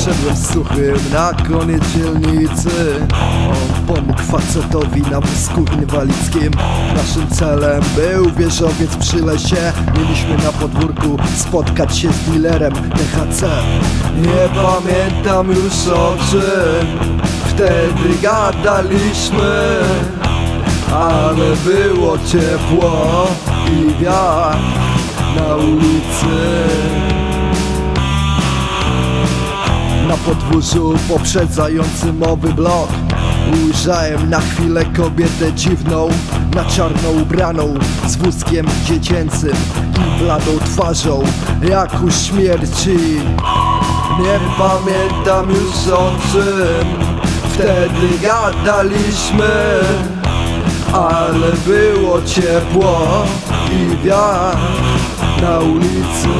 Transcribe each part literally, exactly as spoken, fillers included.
Szedłem z suchym na koniec dzielnicy. On pomógł facetowi na wózku inwalidzkim. Naszym celem był wieżowiec przy lesie. Mieliśmy na podwórku spotkać się z dealerem T H C. Nie pamiętam już o czym wtedy gadaliśmy, ale było ciepło i wiatr na ulicy. Na podwórzu poprzedzającym owy blok ujrzałem na chwilę kobietę dziwną, na czarno ubraną, z wózkiem dziecięcym i bladą twarzą jak u śmierci. Nie pamiętam już o czym wtedy gadaliśmy, ale było ciepło i wiatr na ulicy.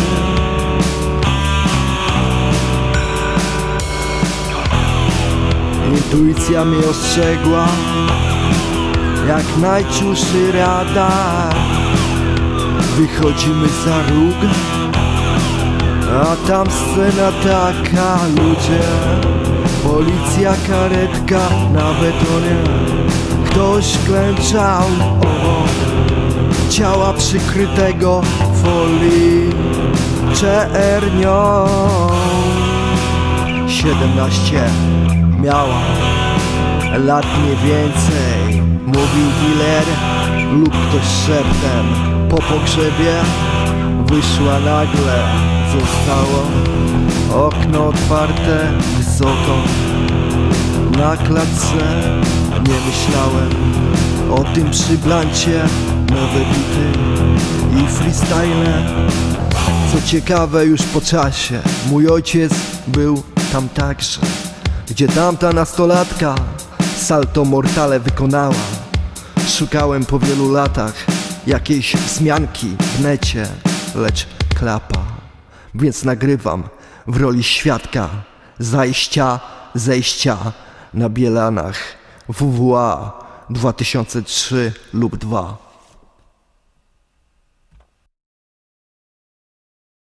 Intuicja mnie ostrzegła jak najciuszy radar. Wychodzimy za róg, a tam scena taka, ludzie, policja, karetka na betonie. Ktoś klęczał obok ciała przykrytego folii czernią. Siedemnaście miała lat, nie więcej, mówił dealer lub ktoś szeptem. Po pogrzebie wyszła nagle, zostało okno otwarte wysoko na klatce. Nie myślałem o tym przy blancie, nowe bity i freestyle. Co ciekawe, już po czasie mój ojciec był tam także, gdzie tamta nastolatka salto mortale wykonała. Szukałem po wielu latach jakiejś wzmianki w necie, lecz klapa. Więc nagrywam w roli świadka zajścia, zejścia na Bielanach W W A dwa tysiące trzy lub dwa.